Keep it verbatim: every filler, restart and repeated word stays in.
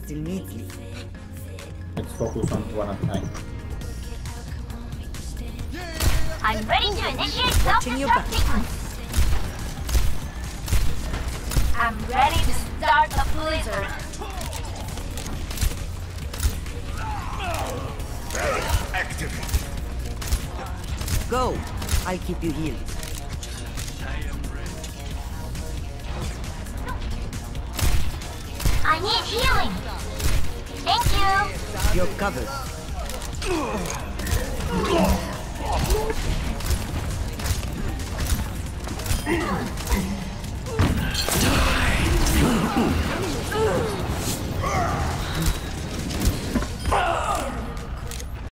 still needs me. Let's focus on one at a time. I'm ready to initiate Watching your self-destruct back. sequence. I'm ready to start a blizzard. Activate. Go! I'll keep you healed. I need healing. Thank you. You're covered.